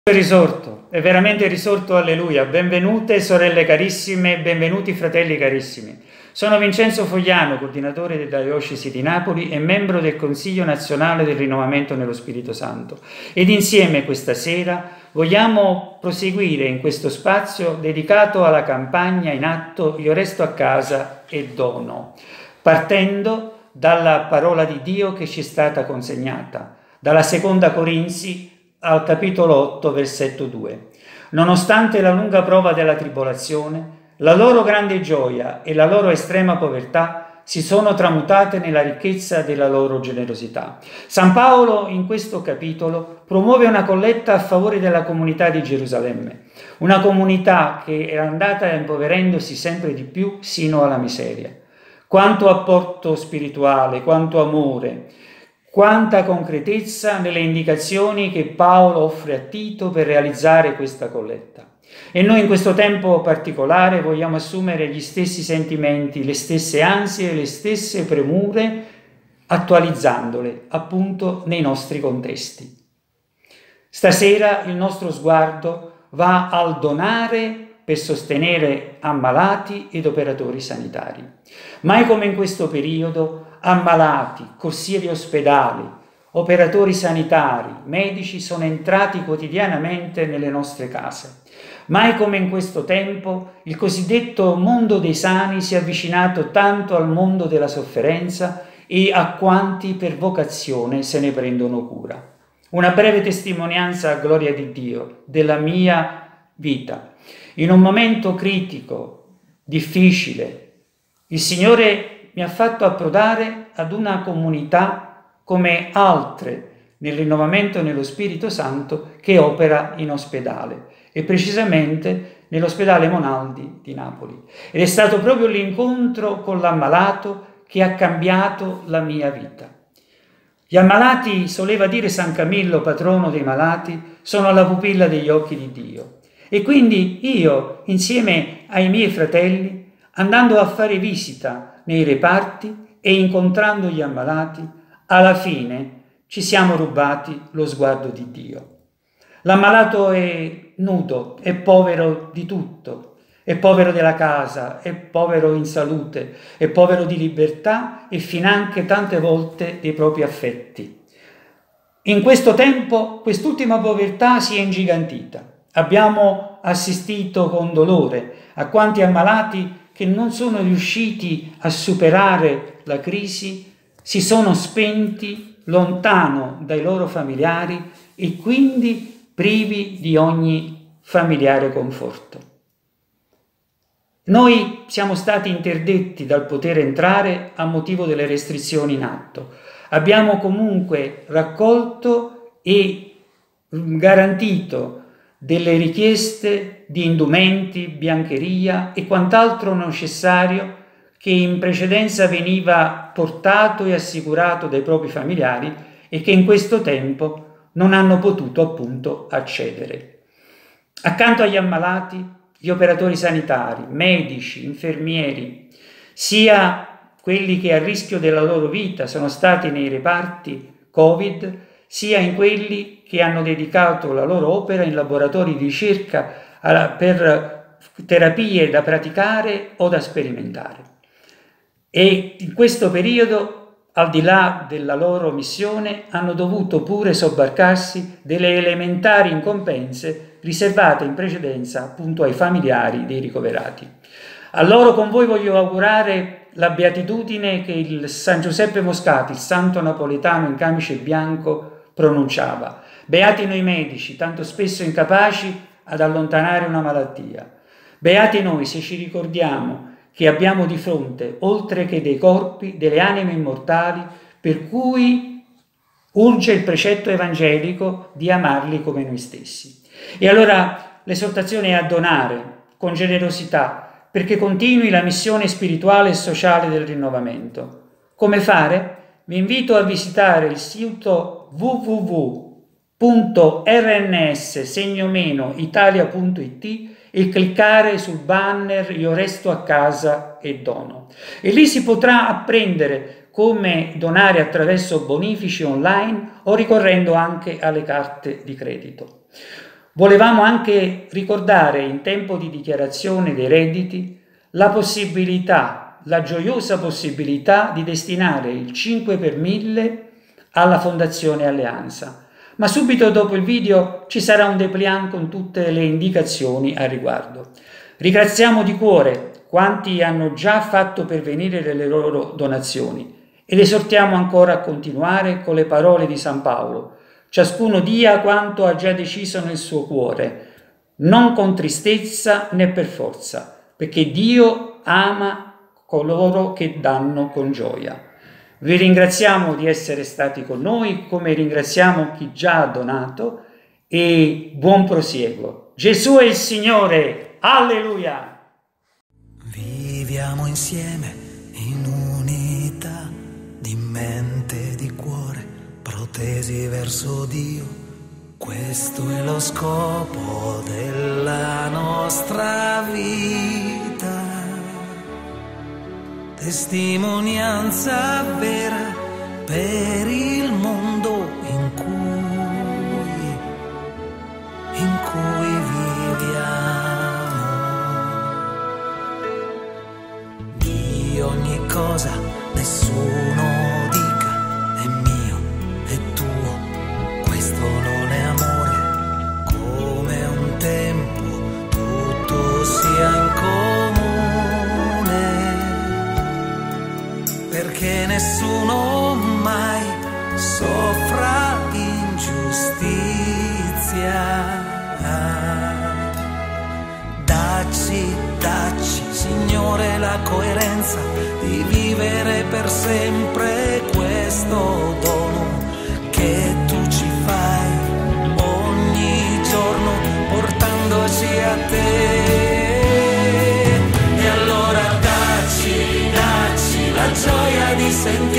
È risorto, è veramente risorto, alleluia. Benvenute sorelle carissime, benvenuti fratelli carissimi. Sono Vincenzo Fogliano, coordinatore della Diocesi di Napoli e membro del Consiglio Nazionale del Rinnovamento nello Spirito Santo. Ed insieme questa sera vogliamo proseguire in questo spazio dedicato alla campagna in atto Io resto a casa e dono, partendo dalla parola di Dio che ci è stata consegnata, dalla seconda Corinzi al capitolo 8, versetto 2. Nonostante la lunga prova della tribolazione, la loro grande gioia e la loro estrema povertà si sono tramutate nella ricchezza della loro generosità. San Paolo in questo capitolo promuove una colletta a favore della comunità di Gerusalemme, una comunità che era andata impoverendosi sempre di più sino alla miseria. Quanto apporto spirituale, quanto amore, quanta concretezza nelle indicazioni che Paolo offre a Tito per realizzare questa colletta. E noi in questo tempo particolare vogliamo assumere gli stessi sentimenti, le stesse ansie, le stesse premure, attualizzandole appunto nei nostri contesti. Stasera il nostro sguardo va al donare per sostenere ammalati ed operatori sanitari. Mai come in questo periodo ammalati, corsie di ospedali, operatori sanitari, medici sono entrati quotidianamente nelle nostre case. Mai come in questo tempo il cosiddetto mondo dei sani si è avvicinato tanto al mondo della sofferenza e a quanti per vocazione se ne prendono cura. Una breve testimonianza a gloria di Dio della mia vita. In un momento critico, difficile, il Signore mi ha fatto approdare ad una comunità come altre nel rinnovamento nello Spirito Santo che opera in ospedale e precisamente nell'ospedale Monaldi di Napoli. Ed è stato proprio l'incontro con l'ammalato che ha cambiato la mia vita. Gli ammalati, soleva dire San Camillo, patrono dei malati, sono la pupilla degli occhi di Dio. E quindi io, insieme ai miei fratelli, andando a fare visita nei reparti e incontrando gli ammalati, alla fine ci siamo rubati lo sguardo di Dio. L'ammalato è nudo, è povero di tutto, è povero della casa, è povero in salute, è povero di libertà e finanche tante volte dei propri affetti. In questo tempo quest'ultima povertà si è ingigantita. Abbiamo assistito con dolore a quanti ammalati che non sono riusciti a superare la crisi si sono spenti lontano dai loro familiari e quindi privi di ogni familiare conforto. Noi siamo stati interdetti dal poter entrare a motivo delle restrizioni in atto. Abbiamo comunque raccolto e garantito delle richieste di indumenti, biancheria e quant'altro necessario che in precedenza veniva portato e assicurato dai propri familiari e che in questo tempo non hanno potuto appunto accedere. Accanto agli ammalati, gli operatori sanitari, medici, infermieri, sia quelli che a rischio della loro vita sono stati nei reparti Covid, sia in quelli che hanno dedicato la loro opera in laboratori di ricerca per terapie da praticare o da sperimentare. E in questo periodo, al di là della loro missione, hanno dovuto pure sobbarcarsi delle elementari incombenze riservate in precedenza appunto ai familiari dei ricoverati. A loro con voi voglio augurare la beatitudine che il San Giuseppe Moscati, il santo napoletano in camice bianco, pronunciava. Beati noi medici, tanto spesso incapaci ad allontanare una malattia. Beati noi se ci ricordiamo che abbiamo di fronte, oltre che dei corpi, delle anime immortali, per cui urge il precetto evangelico di amarli come noi stessi. E allora l'esortazione è a donare con generosità, perché continui la missione spirituale e sociale del rinnovamento. Come fare? Vi invito a visitare il sito www.rns-italia.it e cliccare sul banner Io resto a casa e dono. E lì si potrà apprendere come donare attraverso bonifici online o ricorrendo anche alle carte di credito. Volevamo anche ricordare in tempo di dichiarazione dei redditi la possibilità, la gioiosa possibilità di destinare il 5 per 1000 alla Fondazione Alleanza. Ma subito dopo il video ci sarà un dépliant con tutte le indicazioni al riguardo. Ringraziamo di cuore quanti hanno già fatto pervenire le loro donazioni ed esortiamo ancora a continuare con le parole di San Paolo. Ciascuno dia quanto ha già deciso nel suo cuore, non con tristezza né per forza, perché Dio ama coloro che danno con gioia. Vi ringraziamo di essere stati con noi, come ringraziamo chi già ha donato, e buon prosieguo. Gesù è il Signore, alleluia! Viviamo insieme in unità di mente e di cuore, protesi verso Dio. Questo è lo scopo della nostra vita. Testimonianza vera per il mondo in cui viviamo. Di ogni cosa nessuno dica è mio, è tuo, questo non è amore, come un tempo tutto sia in comune, perché nessuno mai soffra ingiustizia. Dacci, Signore, la coerenza di vivere per sempre questo dono che Tu ci fai ogni giorno portandoci a Te. E allora dacci la gioia di sentire